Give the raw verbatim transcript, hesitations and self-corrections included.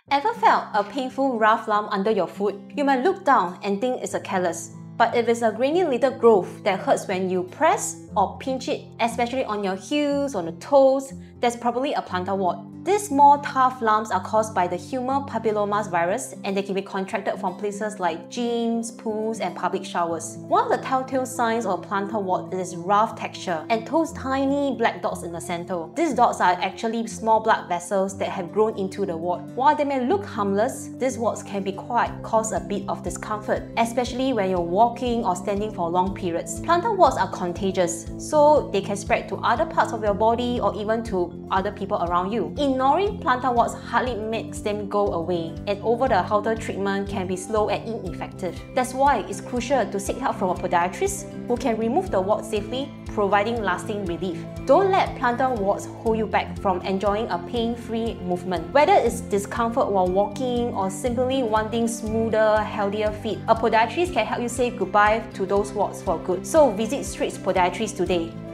Ever felt a painful rough lump under your foot? You might look down and think it's a callus. But if it's a grainy little growth that hurts when you press or pinch it, especially on your heels or the toes, that's probably a plantar wart. These small tough lumps are caused by the human papillomavirus, and they can be contracted from places like gyms, pools, and public showers. One of the telltale signs of a plantar wart is rough texture and those tiny black dots in the center. These dots are actually small blood vessels that have grown into the wart. While they may look harmless, these warts can be quite cause a bit of discomfort, especially when you're walking or standing for long periods. Plantar warts are contagious, so they can spread to other parts of your body or even to other people around you. Ignoring plantar warts hardly makes them go away, and over-the-counter treatment can be slow and ineffective. That's why it's crucial to seek help from a podiatrist who can remove the wart safely, providing lasting relief. Don't let plantar warts hold you back from enjoying a pain-free movement. Whether it's discomfort while walking or simply wanting smoother, healthier feet, a podiatrist can help you say goodbye to those warts for good. So visit Street's Podiatrist today.